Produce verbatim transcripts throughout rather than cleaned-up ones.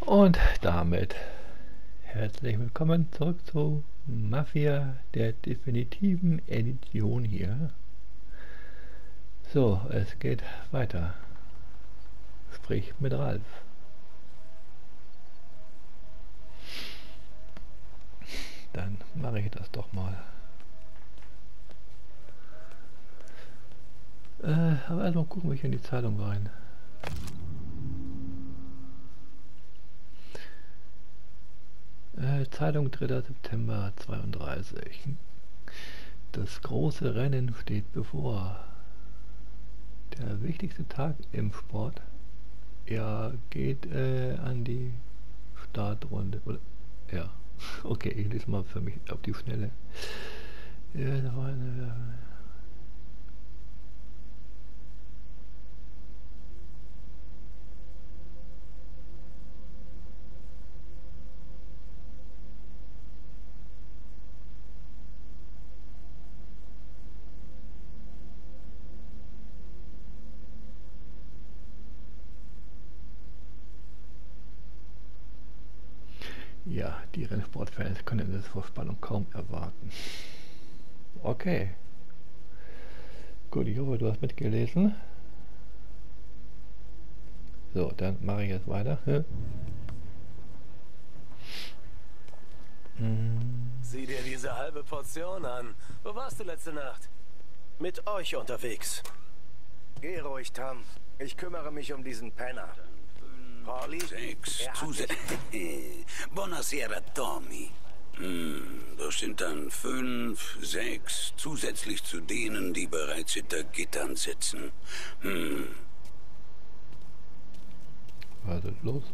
Und damit herzlich willkommen zurück zu Mafia, der definitiven Edition hier. So, es geht weiter. Sprich mit Ralf. Dann mache ich das doch mal. Äh, aber erstmal gucken wir hier in die Zeitung rein. Äh, Zeitung dritter September zweiunddreißig. Das große Rennen steht bevor. Der wichtigste Tag im Sport. Ja, geht äh, an die Startrunde. Oder, ja, okay, ich lese mal für mich auf die Schnelle. Ja, da war eine, ja, die Rennsportfans können das vor Spannung kaum erwarten. Okay. Gut, ich hoffe, du hast mitgelesen. So, dann mache ich jetzt weiter. Hm. Sieh dir diese halbe Portion an. Wo warst du letzte Nacht? Mit euch unterwegs. Geh ruhig, Tom. Ich kümmere mich um diesen Penner. Pauli? Sechs zusätzlich. Buonasera, Tommy. Hm, das sind dann fünf, sechs, zusätzlich zu denen, die bereits hinter Gittern sitzen. Hm. Was ist los?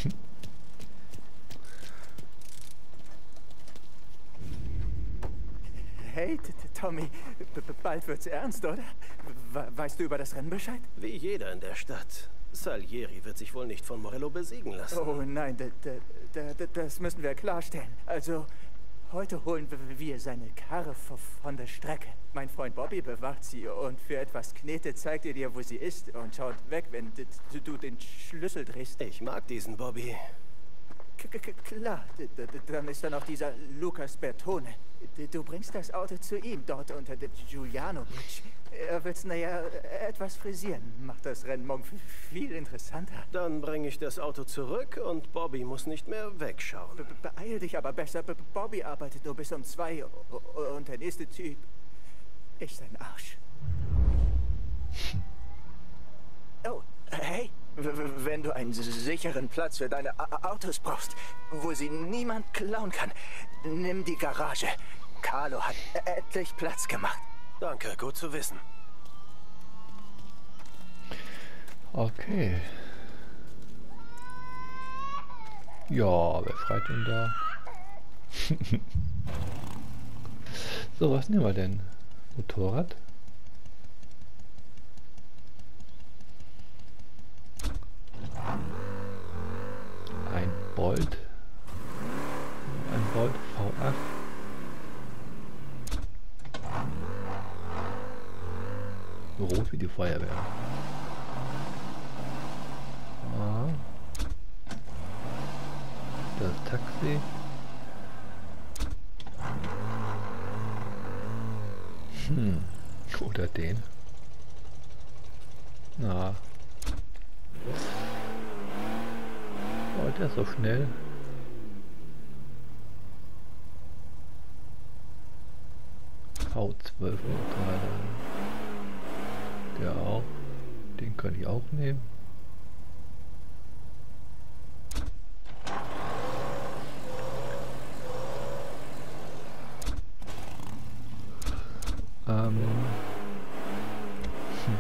Hey, Tommy, bald wird's ernst, oder? Weißt du über das Rennen Bescheid? Wie jeder in der Stadt. Salieri wird sich wohl nicht von Morello besiegen lassen. Oh nein, das müssen wir klarstellen. Also, heute holen wir seine Karre von der Strecke. Mein Freund Bobby bewacht sie und für etwas Knete zeigt er dir, wo sie ist und schaut weg, wenn du den Schlüssel drehst. Ich mag diesen Bobby. K klar, dann ist da noch dieser Lucas Bertone. Du bringst das Auto zu ihm, dort unter der Giuliano Bridge. Er wird's, naja, etwas frisieren. Macht das Rennen morgen viel interessanter. Dann bringe ich das Auto zurück und Bobby muss nicht mehr wegschauen. Be beeil dich aber besser. B Bobby arbeitet nur bis um zwei und der nächste Typ ist ein Arsch. Oh, hey. Wenn du einen sicheren Platz für deine A Autos brauchst, wo sie niemand klauen kann, nimm die Garage. Carlo hat etlich Platz gemacht. Danke, gut zu wissen. Okay. Ja, wer schreit denn da? So, was nehmen wir denn? Motorrad? Ein Bolt. Ein Bolt V acht. Rot wie die Feuerwehr. Ah. Das Taxi. Hm. Oder den. Na. Oh, der ist so schnell. V zwölf gerade. Der auch. Den könnte ich auch nehmen. Ähm. Hm.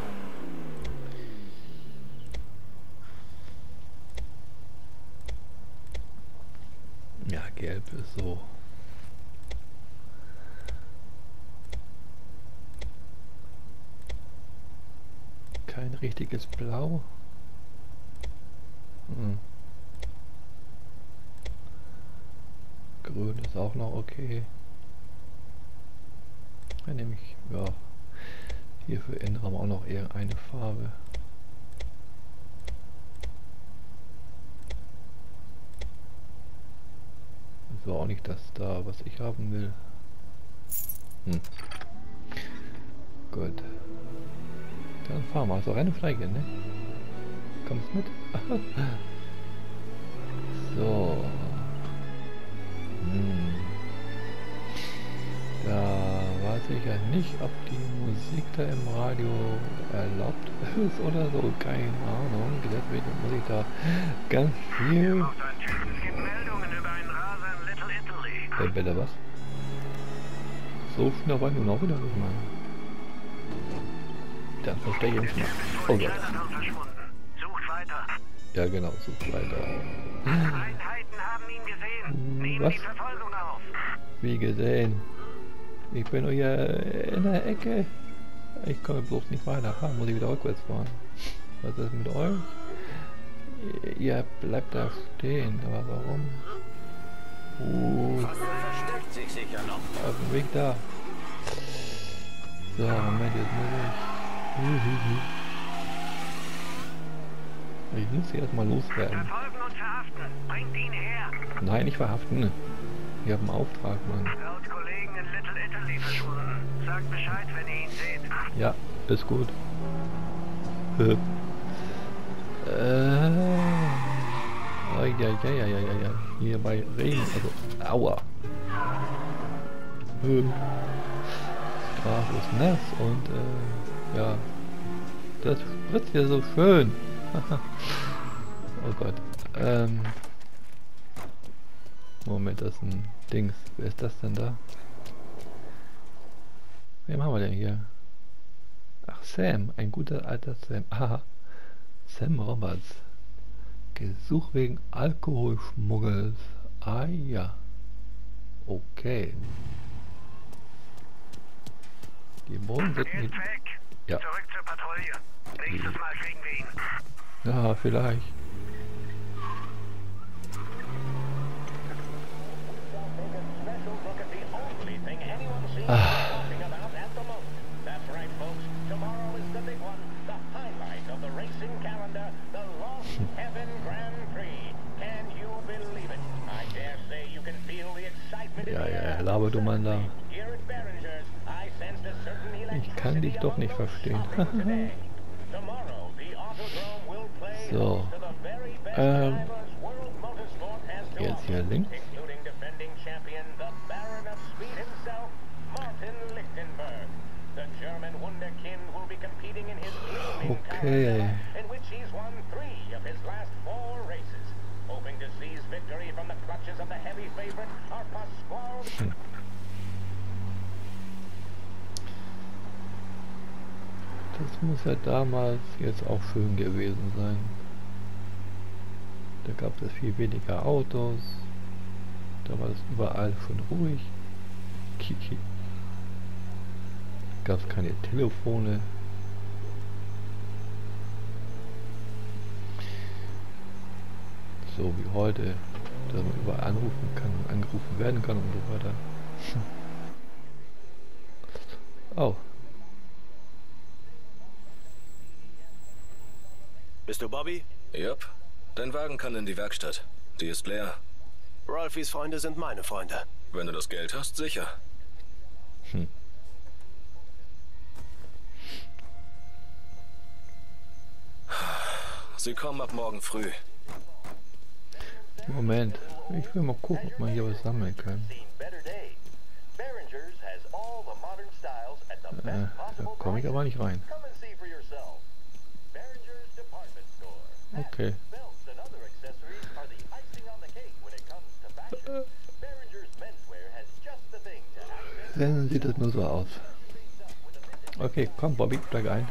Ja, gelb ist so. Kein richtiges Blau. Hm. Grün ist auch noch okay. Dann nehme ich, ja, hier für Innenraum auch noch eher eine Farbe. war auch nicht das da, was ich haben will. Hm. Gut. Dann fahren wir. Also rein und freigehen, ne? Kommst mit? So. Hm. Da weiß ich ja nicht, ob die Musik da im Radio erlaubt ist oder so. Keine Ahnung. Deswegen muss ich da ganz viel... Äh, bitte was? So schnell war ich nun auch wieder nicht mal. Dann verstehe ich nicht mal. Oh Gott. Ja genau, sucht weiter. Einheiten haben ihn gesehen. Nehmen Was? die Verfolgung auf. Wie gesehen? Ich bin nur hier in der Ecke. Ich komme bloß nicht weiter. Ha, muss ich wieder rückwärts fahren. Was ist mit euch? Ihr bleibt da stehen, aber warum? Uh, Versteckt sich sicher noch. auf dem Weg da. So, Moment, jetzt muss ich... Uhuhu. Ich muss sie erstmal loswerden. Verfolgen und verhaften. Bringt ihn her. Nein, nicht verhaften. Wir haben einen Auftrag, Mann. Laut Kollegen in Little Italy verschwunden. Sagt Bescheid, wenn ihr ihn seht. Ja, ist gut. äh. Oh, ja, ja, ja, ja, ja, ja. Hier bei Regen, also, aua. Äh. Straße ist nass und, äh, ja. Das spritzt ja so schön. Oh Gott. Ähm. Moment, das ist ein Dings. Wer ist das denn da? Wem haben wir denn hier? Ach, Sam. Ein guter alter Sam. Aha. Sam Roberts. Gesuch wegen Alkoholschmuggels. Ah ja. Okay. Die Bullen sind Er nicht... ist weg. Ja. Zurück zur Patrouille. Nächstes Mal kriegen wir ihn. Ja, vielleicht. Ah. Ja, ja, laber du mal da. Ich kann dich doch nicht verstehen. So. Ähm. Jetzt hier links. Okay. Hm. Das muss ja damals jetzt auch schön gewesen sein. Da gab es viel weniger Autos. Da war es überall schon ruhig. Kiki. Gab es keine Telefone. So wie heute, dass man überall anrufen kann, angerufen werden kann und so weiter. Oh. Bist du Bobby? Jupp. Dein Wagen kann in die Werkstatt. Die ist leer. Ralphys Freunde sind meine Freunde. Wenn du das Geld hast, sicher. Hm. Sie kommen ab morgen früh. Moment, ich will mal gucken, ob man hier was sammeln kann. Äh, da komme ich aber nicht rein. Okay. Dann sieht das nur so aus. Okay, komm Bobby, steig ein.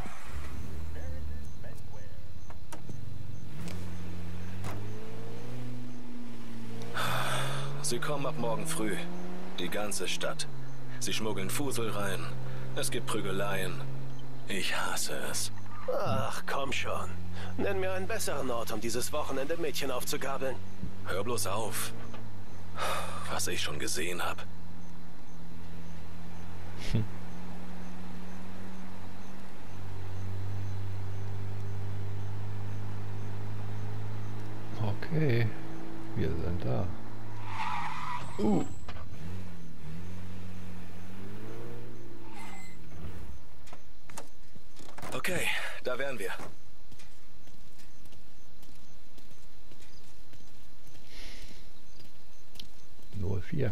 Sie kommen ab morgen früh. Die ganze Stadt. Sie schmuggeln Fusel rein. Es gibt Prügeleien. Ich hasse es. Ach, komm schon. Nenn mir einen besseren Ort, um dieses Wochenende Mädchen aufzugabeln. Hör bloß auf. Was ich schon gesehen habe. Hm. Okay, wir sind da. Uh. Okay, da wären wir. Nur vier.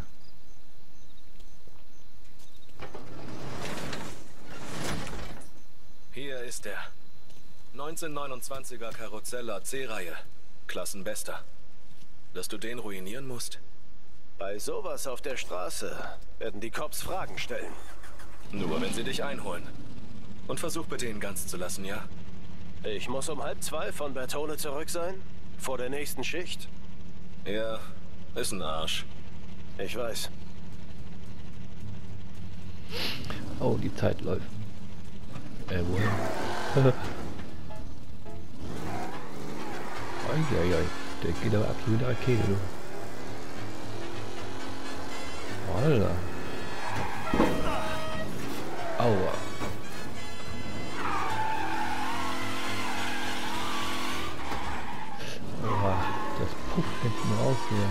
Hier ist er. neunzehnhundertneunundzwanziger Karozeller C-Reihe. Klassenbester. Dass du den ruinieren musst? Bei sowas auf der Straße werden die Cops Fragen stellen. Nur wenn sie dich einholen. Und versuch bitte ihn ganz zu lassen, ja? Ich muss um halb zwei von Bertone zurück sein? Vor der nächsten Schicht? Ja, ist ein Arsch. Ich weiß. Oh, die Zeit läuft. Äh, wohin? Eieiei, der geht aber absolut eine Rakete, du. Alter. Aua. Oha, das pufft hinten raus hier.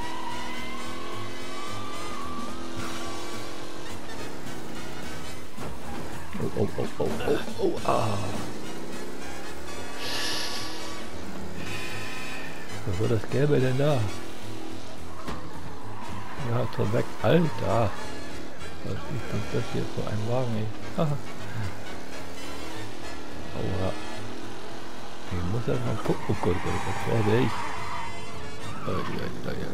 Oh, oh, oh, oh, oh, oh, ah. Was war das Gelbe denn da? Ja, toll weg. Alter! Was ist denn das hier für ein Wagen, ey? Haha. Aua. Ich muss erst mal gucken. Oh Gott, oh Gott, was war der ich? Ja, ja, ja, ja.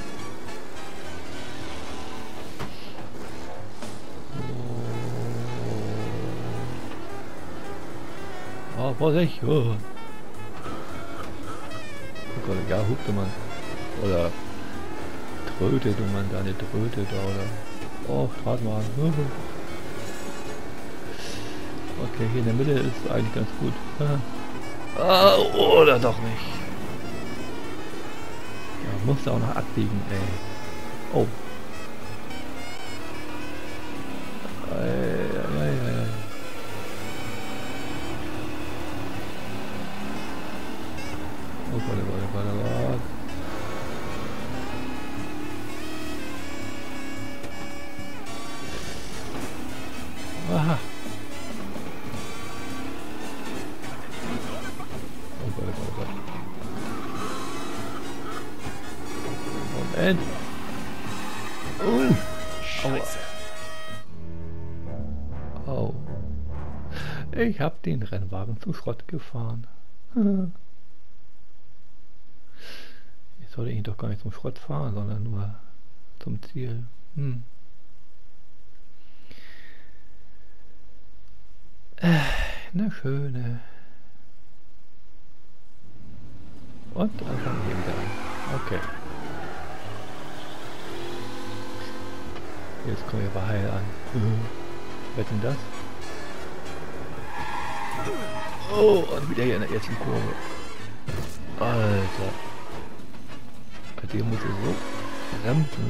Oh, Vorsicht! Oh. Oh Gott, ja, hupte man. Oder trötete man da, eine Tröte da, oder? Oh, Straßenbahn. Okay, hier in der Mitte ist eigentlich ganz gut. Ah, oder doch nicht. Ja, musste auch noch abbiegen, ey. Oh. Ei, ei, ei, ei. Oh Gott, oh Gott, oh Gott, oh Gott. Aha. Oh Gott, oh Gott, oh Gott. Moment. Uh. Scheiße. Oh. Ich habe den Rennwagen zum Schrott gefahren. Ich sollte ihn doch gar nicht zum Schrott fahren, sondern nur zum Ziel. Hm. Eine schöne. Und dann fangen wir wieder an. Okay. Jetzt kommen wir bei Heil an. Mhm. Wer denn das? Oh, und wieder hier in der ersten Kurve. Alter. Bei dem muss er so bremsen.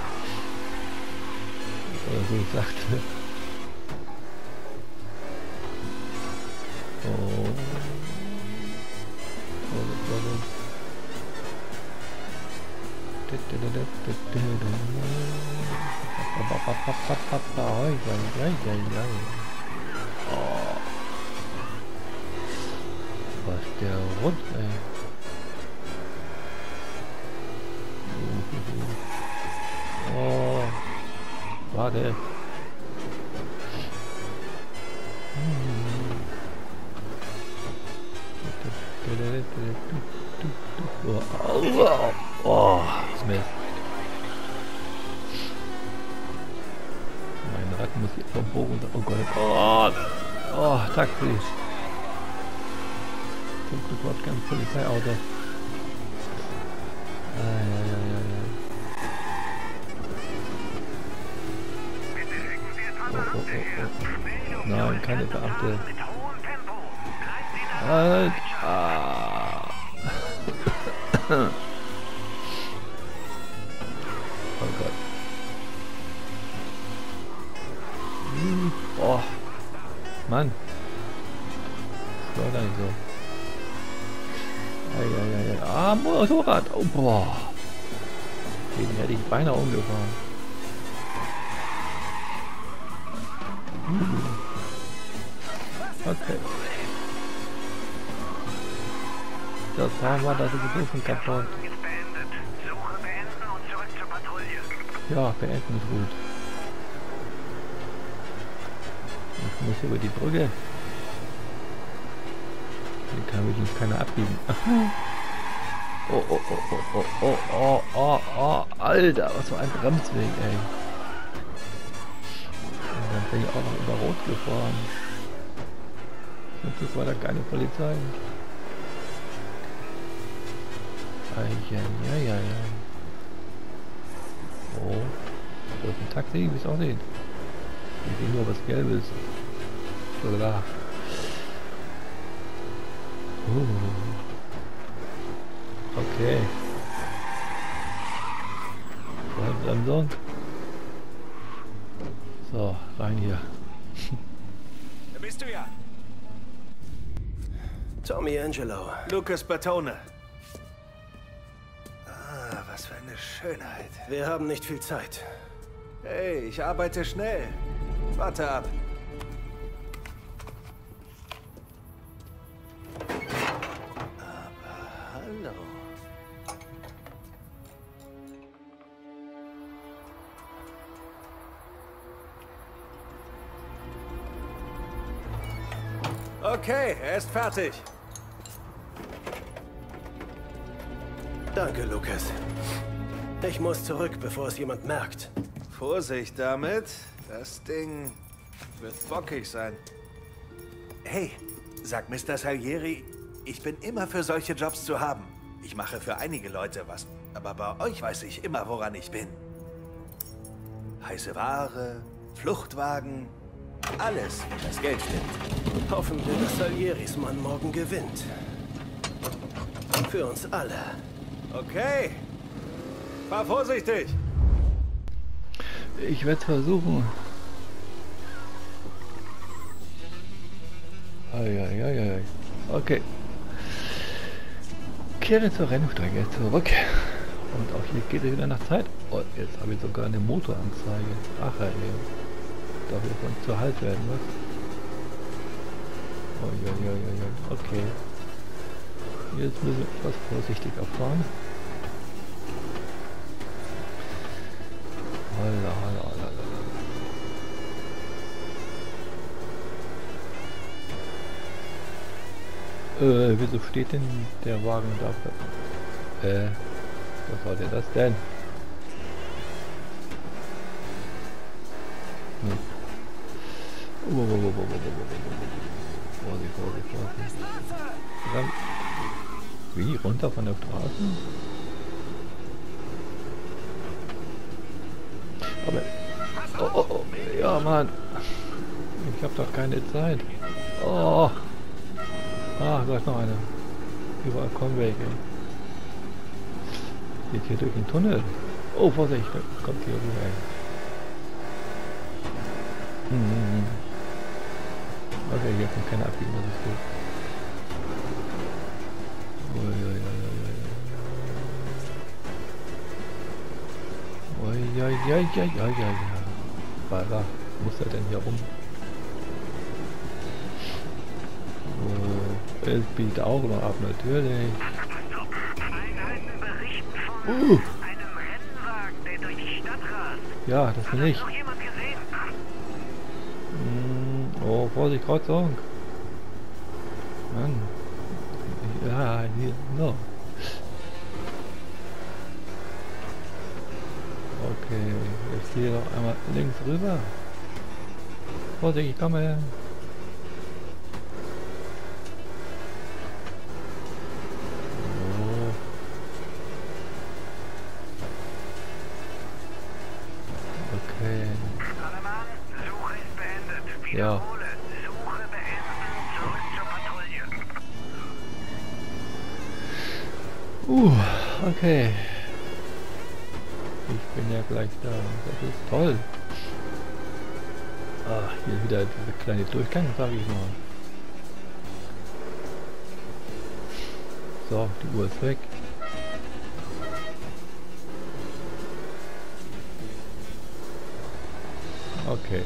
Oder so sagte. Oh. Oh, das war so. Oh. Was der rund, ey. Oh. Warte. Oh, oh, Smith. Mein Rad muss hier vom Bogen. Oh Gott. Oh, oh, Taxi. Zum Glück war kein Polizeiauto. Ah, ja, ja, ja, ja. Oh, oh, oh, oh. Nein, keine Beamte. Halt. Ah. Oh Gott. Hm. Oh. Mann. Das war gar nicht so. Eieiei. Ah, Motorrad. Oh, boah. Den hätte ich beinahe umgefahren. Hm. Okay. Das haben wir, das ist ein bisschen kaputt. Ja, beenden ist gut. Ich muss über die Brücke. Hier kann mich jetzt keiner abbiegen. Oh, oh, oh, oh, oh, oh, oh, oh, oh, Alter, was für ein Bremsweg, ey. Und dann bin ich auch noch über Rot gefahren. Zum Glück war da keine Polizei. Eieieiei. Oh, das ist ein Taxi, wie es aussieht. Ich sehe nur was Gelbes. Bla. Uh. Okay. Bremsung. So, rein hier. Da bist du ja. Tommy Angelo. Lucas Bertone. Ah, was für eine Schönheit. Wir haben nicht viel Zeit. Hey, ich arbeite schnell. Warte ab. Aber hallo. Okay, er ist fertig. Danke, Lucas. Ich muss zurück, bevor es jemand merkt. Vorsicht damit. Das Ding wird bockig sein. Hey, sagt Mister Salieri, ich bin immer für solche Jobs zu haben. Ich mache für einige Leute was, aber bei euch weiß ich immer, woran ich bin. Heiße Ware, Fluchtwagen, alles, wie das Geld stimmt. Hoffen wir, dass Salieris Mann morgen gewinnt. Für uns alle. Okay. Fahr vorsichtig. Ich werde es versuchen. Eieiei. Okay. Kehre zur Rennstrecke zurück. Und auch hier geht es wieder nach Zeit. Oh, jetzt habe ich sogar eine Motoranzeige. Ach, ey. Darf ich von zu Halt werden, was? Oh, okay. Jetzt müssen wir etwas vorsichtiger fahren. Holla, holla, holla, holla. Äh, wieso steht denn der Wagen da? Äh, was war denn das denn? Hm. Oh, oh, oh, oh, oh, oh, oh. Vorsicht, Vorsicht, Vorsicht. Dann, wie, runter von der Straße? Aber, oh, oh, oh, ja, Mann. Ich hab doch keine Zeit. Oh. Ah, da ist noch eine. Überall Conway, ey. Geht hier durch den Tunnel. Oh, Vorsicht, da kommt hier rüber, ey. Hm. Okay, hier kommt keine Abbiegen, das ist gut. Ui, ui, ui, ui. Ui, ui, ui, ui, ui, ui. Was muss er denn hier rum? Oh, es biegt auch noch ab, natürlich. Einheiten berichten von Uh. einem Rennwagen, der durch die Stadt rast. Ja, das bin ich. Hat noch jemand gesehen? Mm, oh, Vorsicht, Kreuzung. Mann. Ja, hier, no. Okay, jetzt hier noch einmal links rüber. Vorsicht, ich komme. Oh. Okay. Alle Mann, Suche ist beendet. Ja. Wiederhole, Suche beenden, zurück zur Patrouille. Uh, okay. Ich bin ja gleich da. Das ist toll. Ah, hier wieder dieser kleine Durchgang, sage ich mal. So, die Uhr ist weg. Okay.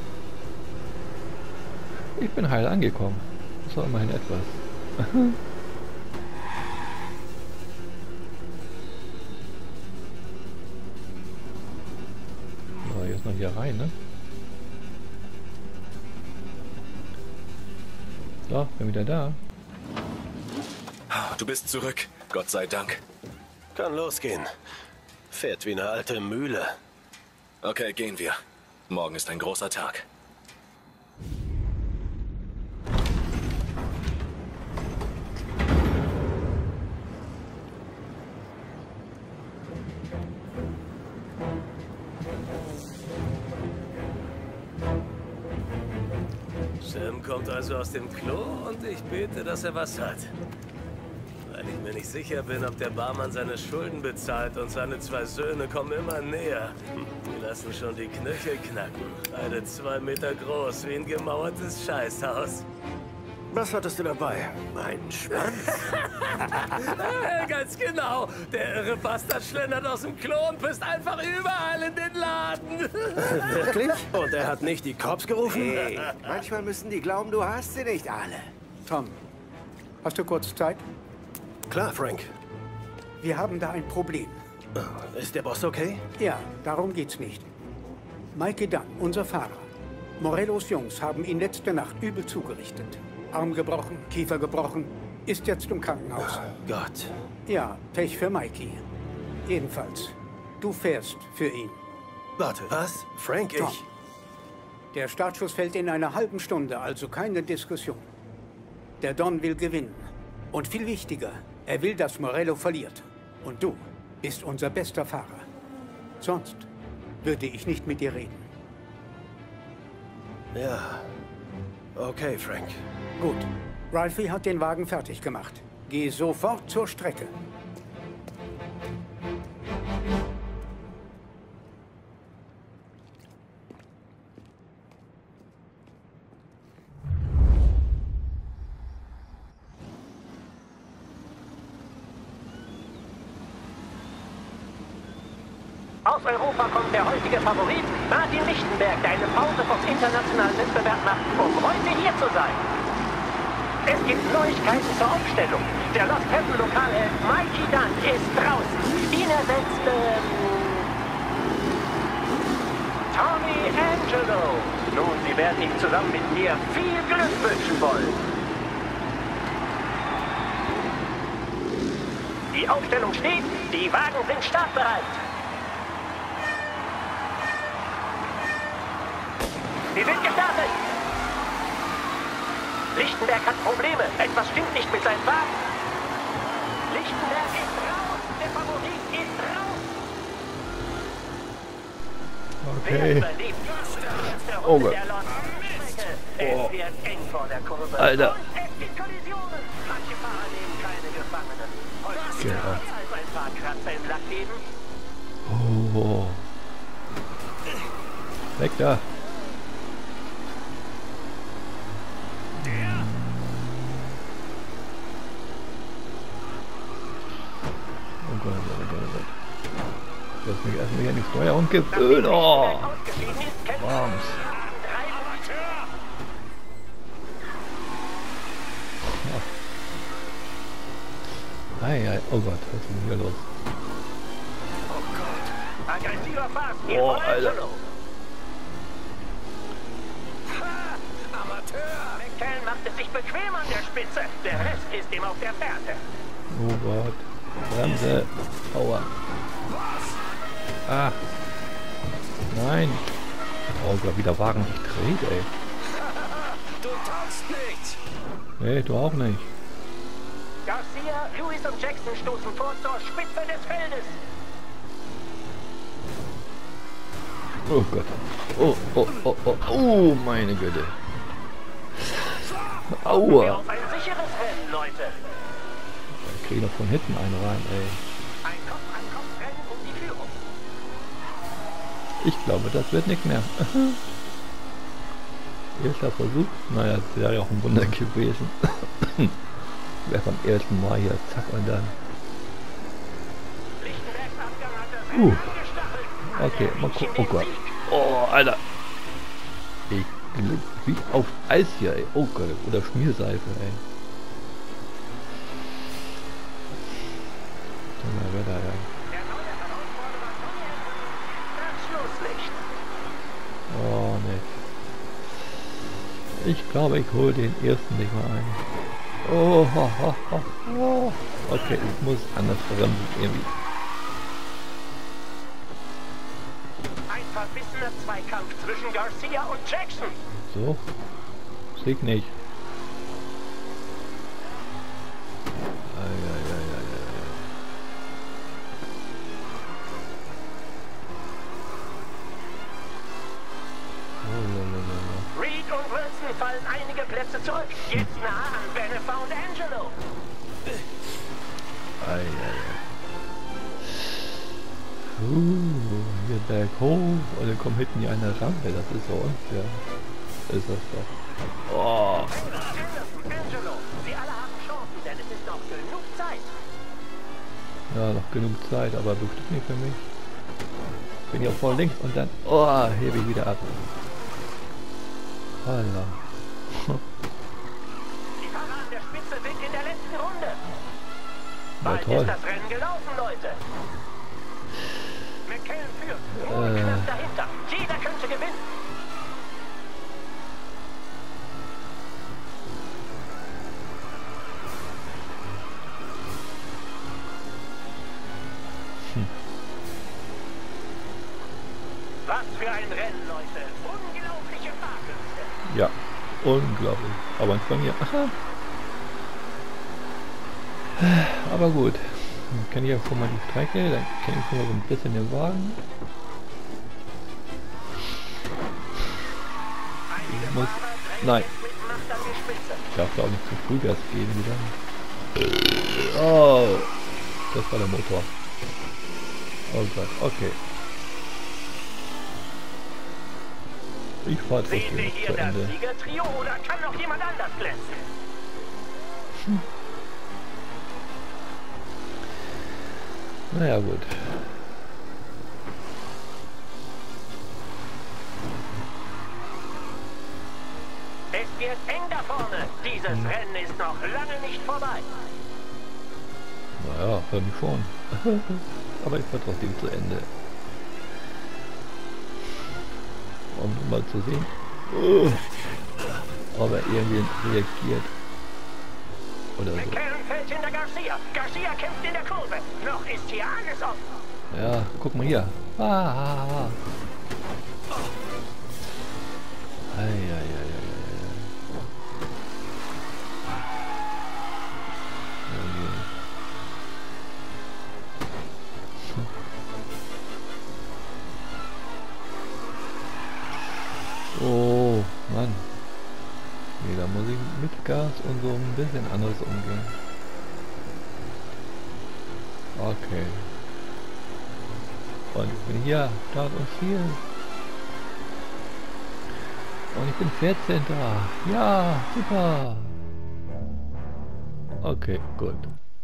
Ich bin heil angekommen. Das war immerhin etwas. So, jetzt noch hier rein, ne? So, bin wieder da. Du bist zurück, Gott sei Dank. Kann losgehen. Fährt wie eine alte Mühle. Okay, gehen wir. Morgen ist ein großer Tag. Sam kommt also aus dem Klo und ich bete, dass er was hat. Weil ich mir nicht sicher bin, ob der Barmann seine Schulden bezahlt und seine zwei Söhne kommen immer näher. Die lassen schon die Knöchel knacken. Beide zwei Meter groß, wie ein gemauertes Scheißhaus. Was hattest du dabei? Einen Schwanz? Äh, Ganz genau. Der irre Bastard schlendert aus dem Klo und pisst einfach überall in den Laden. Wirklich? Und er hat nicht die Cops gerufen? Hey, manchmal müssen die glauben, du hast sie nicht alle. Tom, hast du kurz Zeit? Klar, Frank. Wir haben da ein Problem. Ist der Boss okay? Ja, darum geht's nicht. Mikey Dunn, unser Fahrer. Morellos Jungs haben ihn letzte Nacht übel zugerichtet. Arm gebrochen, Kiefer gebrochen, ist jetzt im Krankenhaus. Gott. Ja, Pech für Mikey. Jedenfalls, du fährst für ihn. Warte, was? Frank, Tom, ich... der Startschuss fällt in einer halben Stunde, also keine Diskussion. Der Don will gewinnen. Und viel wichtiger, er will, dass Morello verliert. Und du bist unser bester Fahrer. Sonst würde ich nicht mit dir reden. Ja. Okay, Frank. Gut. Ralphie hat den Wagen fertig gemacht. Geh sofort zur Strecke. Aus Europa kommt der heutige Favorit, Martin Lichtenberg, der eine Pause vom internationalen Wettbewerb macht, um heute hier zu sein. Es gibt Neuigkeiten zur Aufstellung. Der Lost Heaven Lokalheld Mikey Dunn ist draußen. Ihn ersetzt ähm, Tommy Angelo. Nun, Sie werden ihm zusammen mit mir viel Glück wünschen wollen. Die Aufstellung steht, die Wagen sind startbereit. Sie sind gestartet! Lichtenberg hat Probleme. Etwas stimmt nicht mit seinem Wagen. Lichtenberg ist raus! Der Favorit ist raus! Wer Okay. überlebt die letzte Oh Runde Gott. der Lost-Strecke? Es wird eng vor der Kurve. Alter. Und es gibt Kollisionen. Manche Fahrer nehmen keine Gefangenen. Heute Ja. wird es also ein paar Kratzer im Lack geben. Oh. Weg da. Oh Gott, oh Gott, oh Gott. Ich muss mich erstmal hier an die Steuerung gewöhnen. Oh. Ausgeschieden ist, kämpft Warms. drei Amateur. Ei, ei. Oh Gott, was ist denn hier los? Oh Gott. Aggressiver Fahrt. Oh, Alter. Ha, Amateur. McCann macht es sich bequem an der Spitze. Der Rest ist ihm auf der Fährte. Oh Gott. Bremse. Aua. Ah. Nein. Oh Gott, wie der Wagen sich dreht, ey. Du taugst nicht! Nee, du auch nicht. Garcia, Lewis und Jackson stoßen vor zur Spitze des Feldes. Oh Gott. Oh, oh, oh, oh, oh, meine Güte. Wir Aua. auf ein sicheres Rennen, Leute. Ich krieg noch von hinten einen rein, ey. Ein Kopf-an-Kopf-Rennen um die Führung. Ich glaube, das wird nicht mehr. Erster Versuch. Naja, das wäre ja auch ein Wunder gewesen. Wäre beim ersten Mal hier, zack und dann. Lichtenbergs Abgang hat das Uh. Rennen angestachelt. Okay, mal gucken. Oh Gott. Oh, Alter. Ich glück wie auf Eis hier, ey. Oh Gott, oder Schmierseife, ey. Mal weiter, ja. Oh ne. Ich glaube, ich hole den ersten nicht mal ein. Oh, ho, ho, ho, ho. Okay, es muss anders verbremsen irgendwie. Ein verbissener Zweikampf zwischen Garcia und Jackson. So. Sieg nicht. Reed und Wilson fallen einige Plätze zurück. Jetzt nah an Bennifer und Angelo. Ei, ei, ei. Uh, hier berg hoch und dann kommt hinten hier eine Rampe. Das ist so unfair. Ist das doch. Oh. Angelo, Sie alle haben Chancen, denn es ist noch genug Zeit. Ja, noch genug Zeit, aber bestimmt nicht für mich. Bin ja voll links und dann, oh, hebe ich wieder ab. Alter. Die Fahrer an der Spitze sind in der letzten Runde. Na Bald toll. ist das Rennen gelaufen, Leute. McKellen führt, nur Äh. knapp dahinter. Jeder könnte gewinnen. Hm. Was für ein Rennen, Leute. Unglaubliche Fahrkünste. Ja, unglaublich. Aber nicht von mir. Aha. Aber gut. Dann kenne ich ja schon mal die Strecke, dann kenne ich schon mal so ein bisschen den Wagen. Ich muss. Nein. Ich darf da auch nicht zu früh Gas geben wieder. Oh. Das war der Motor. Oh Gott, okay. Ich fahre Sehen trotzdem wir noch hier zu das Ende. Siegertrio oder kann noch jemand anders glänzen? Hm. Naja, gut. Es wird eng da vorne. Dieses Hm. Rennen ist noch lange nicht vorbei. Naja, für mich schon. Aber ich fahre trotzdem zu Ende. Um mal zu sehen, uh, ob er irgendwie reagiert. Oder so. McKellen fällt hinter Garcia. Garcia kämpft in der Kurve. Noch ist hier alles offen. Ja, guck mal hier. Ah, ah, ah. Ei, ei, ei, ei, ei. Oh, Mann. Nee, da muss ich mit Gas und so ein bisschen anders umgehen. Okay. Und ich bin hier, Start und Ziel. Und ich bin vierzehnter Ja, super. Okay, gut.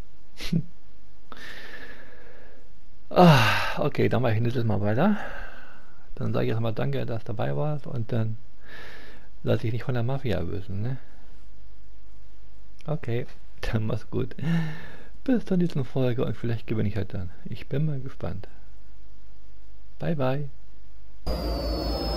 ah, okay, dann mache ich nächstes Mal weiter. Dann sage ich erstmal danke, dass du dabei warst und dann lasse ich nicht von der Mafia erwischen, ne? Okay, dann mach's gut. Bis zur nächsten Folge und vielleicht gewinne ich halt dann. Ich bin mal gespannt. Bye bye.